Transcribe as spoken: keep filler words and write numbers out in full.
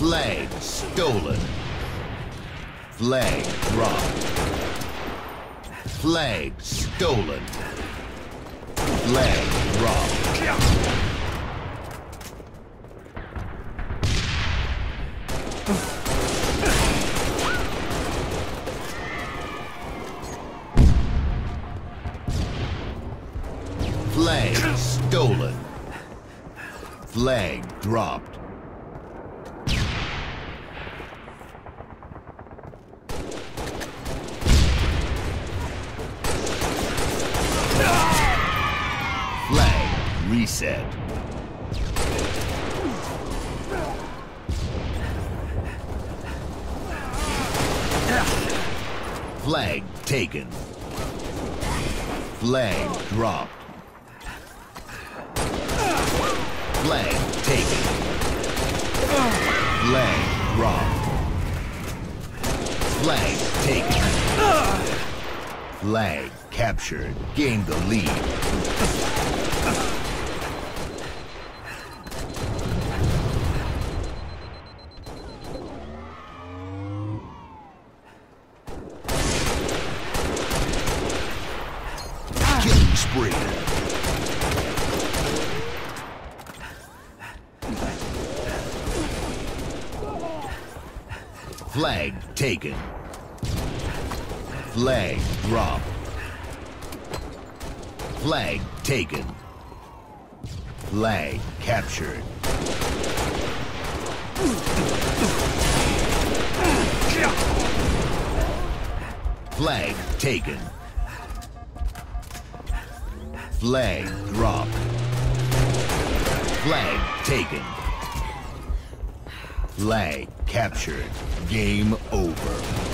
Flag stolen. Flag dropped. Flag stolen. Flag dropped. Flag stolen. Flag dropped. Flag reset. Flag taken. Flag dropped. Flag taken. Flag dropped. Flag taken. Flag captured. Gained the lead. Killing spree. Flag taken. Flag dropped. Flag taken. Flag captured. Flag taken. Flag dropped. Flag taken. Flag captured. Game over.